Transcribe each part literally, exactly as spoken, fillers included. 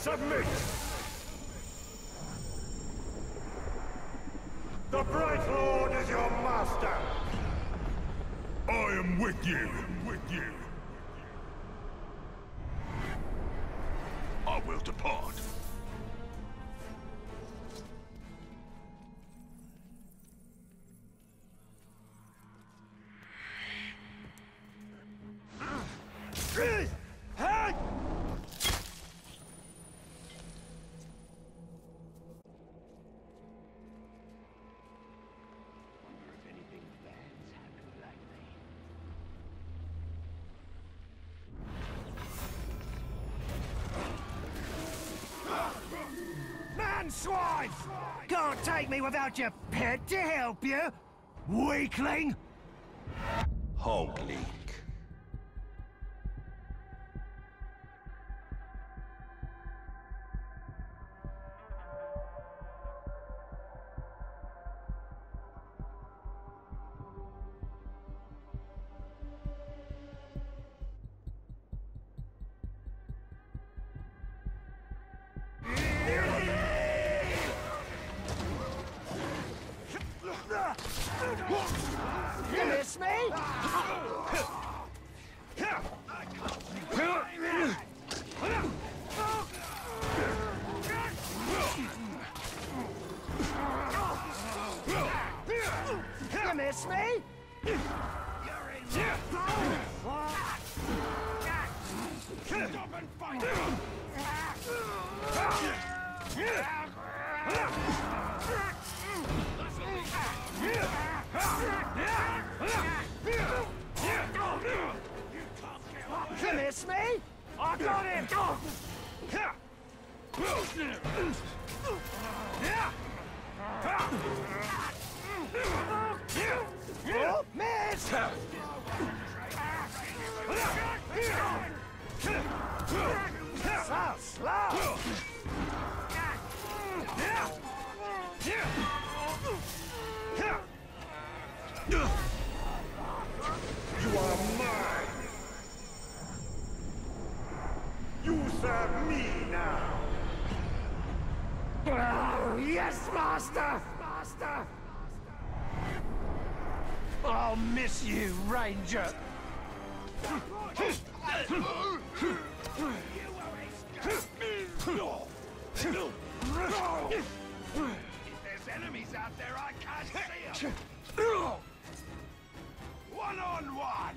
Submit! The Bright Lord is your master! I am with you, with you. I will depart. Swine! Can't take me without your pet to help you, weakling! Hogleek. You miss me? You miss me? Stop and fight! You miss me? I got him! Oh, miss! So slow! You are mine! You serve me now! Oh, yes, master! Master! I'll miss you, Ranger! If there's enemies out there, I can't see them! One on one!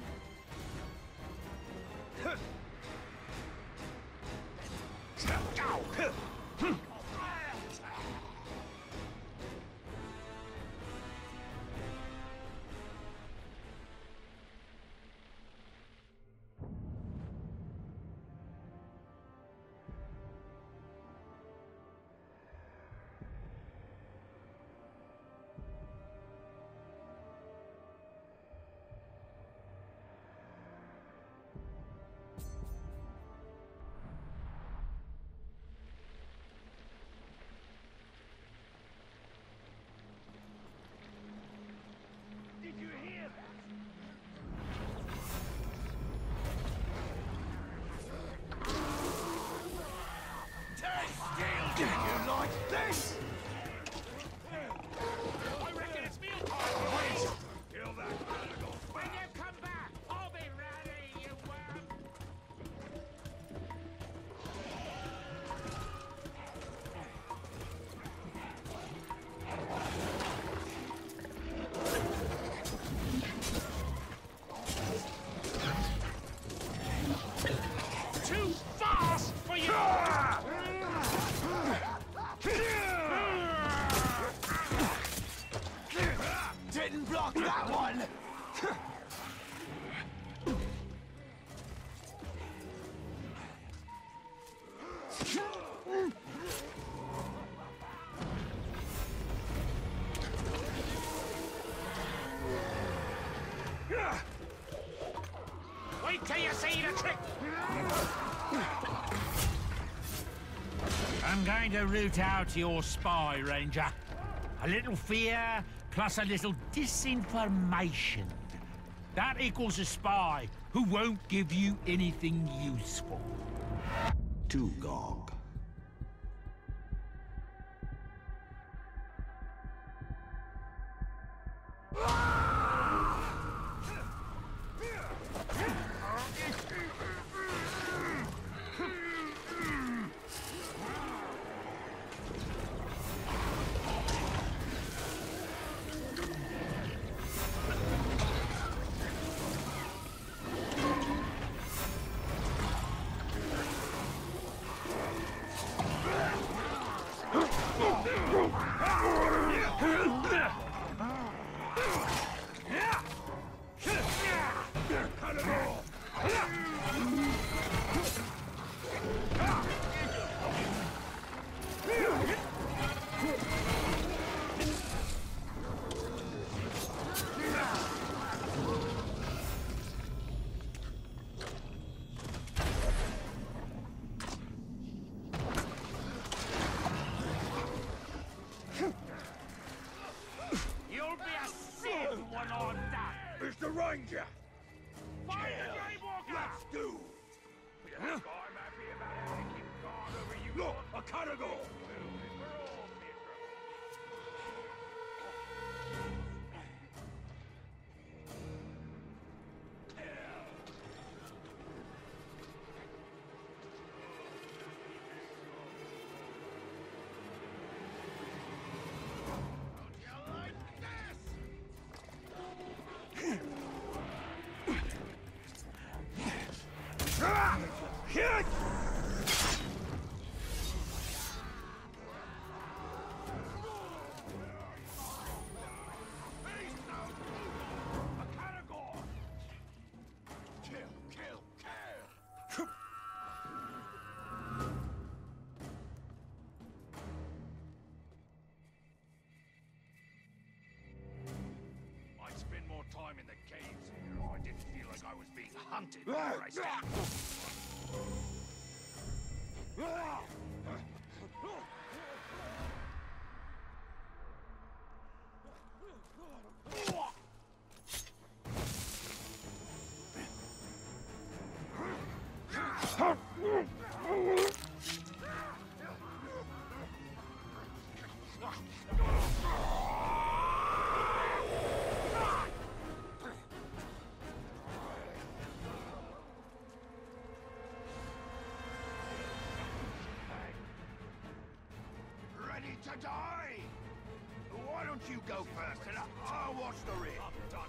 Did you hear that? Take steel! Do you like this? I reckon it's meal time! Kill that critical! When you come back, I'll be ready, you worm! Too fast for you! Didn't block that one! Wait till you see the trick! I'm going to root out your spy, Ranger. A little fear, plus a little disinformation. That equals a spy who won't give you anything useful. Tugog. You'll be a sieve when I'm done. It's the Ranger! Fire the Grey Walker! Let's do! I'm happy about having to keep guard over you. Look, a Caragor! Hit! I'd spend more time in the caves here if I didn't feel like I was being hunted before I started. Ready to die? Why don't you go first and I'll watch the rear? I'm done.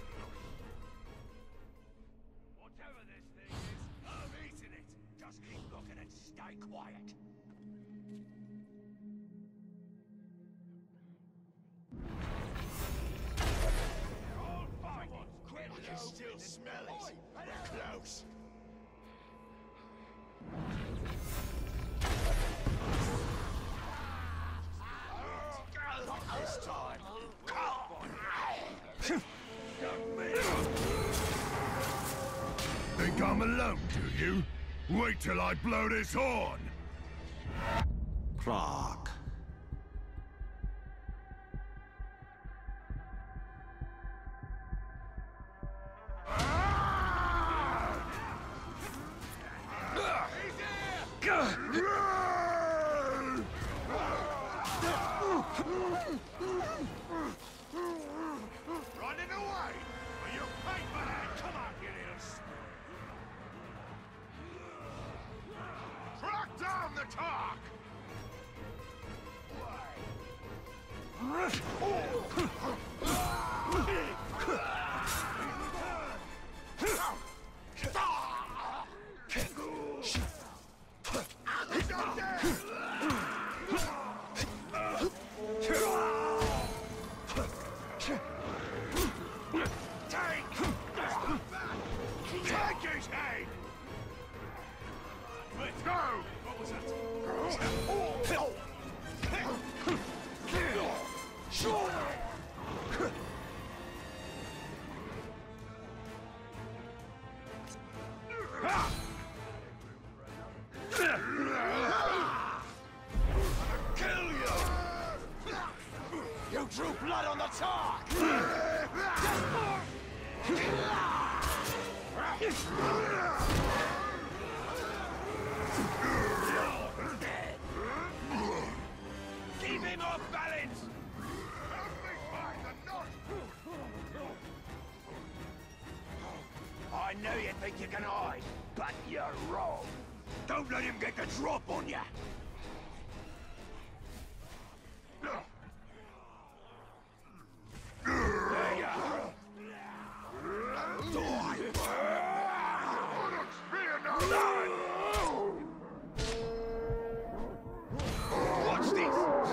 Whatever this thing is, I'm eating it. Just keep looking and stay quiet. All fine. Quit. I can still smell it. We're close. Not this time. Think I'm alone, do you? Wait till I blow this horn! Clark. Running away? Are you paper man? Come on, you little track down the talk! Take his head! Let's go! What was that? Kill you! You drew blood on the talk! Keep him off balance! Help me find the knot! think you can hide, but you're wrong. Don't let him get the drop on ya. There you are. Watch this.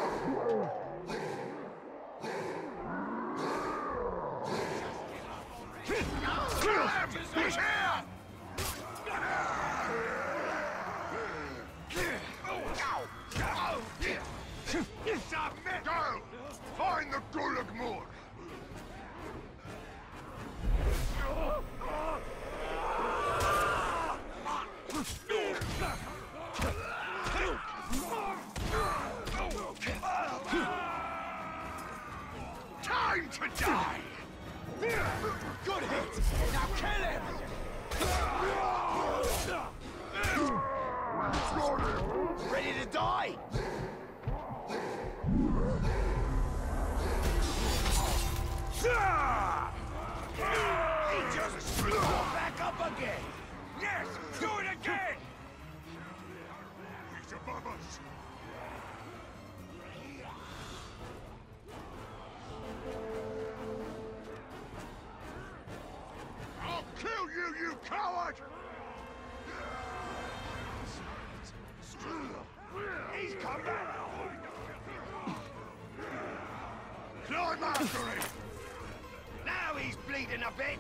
He's here! Go! Find the Gulag Mord! Time to die! Good hit! Now kill him! Ready to die? He just screwed back up again! Yes! Do it again! He's above us! I'll kill you, you coward! He's come back! Climb after him! Now he's bleeding a bit!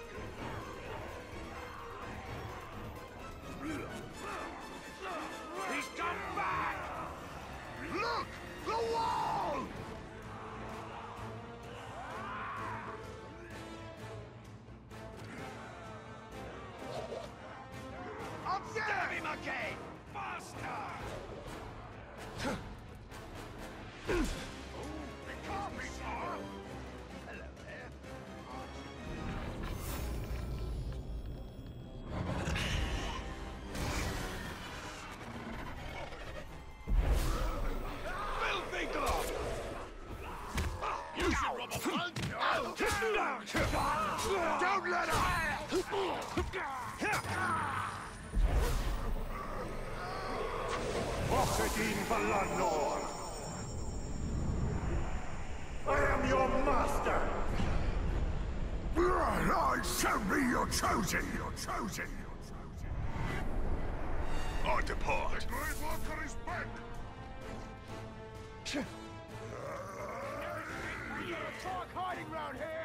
He's come back! Look! The wall! Up there! Stab him again! Faster! It can't be far! Hello there. Filthy glove! You should rob a front! Don't let him! Oxidine Valanor! I am your master! I shall be your chosen! Your chosen! I depart. The Great Walker is back! Talk hiding round here!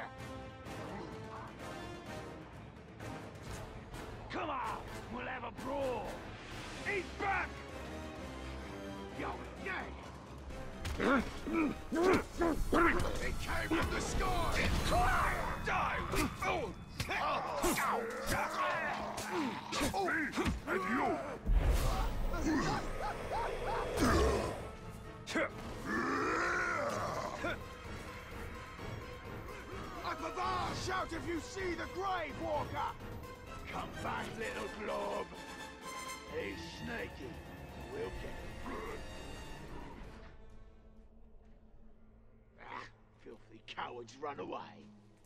Come on! We'll have a brawl! He's back! Yo, yeah! It came from the sky! Die, we fool! And you! Up above! Shout if you see the Grave Walker! Come back, little glob! He's snaky. We'll get him. Ah, filthy cowards run away.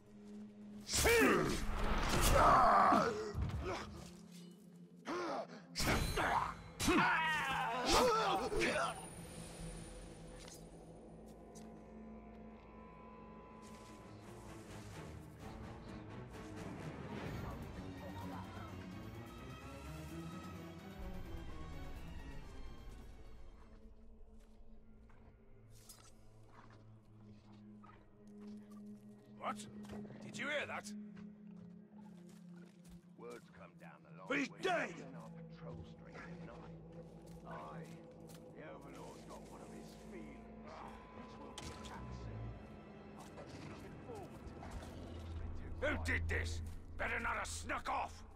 What? Did you hear that? Words come down the line. He's when dead! we're on our patrol street at night. Aye. The Overlord's got one of his feelings. This will be attacked soon. I'm looking forward to it. Who did this? Better not have snuck off!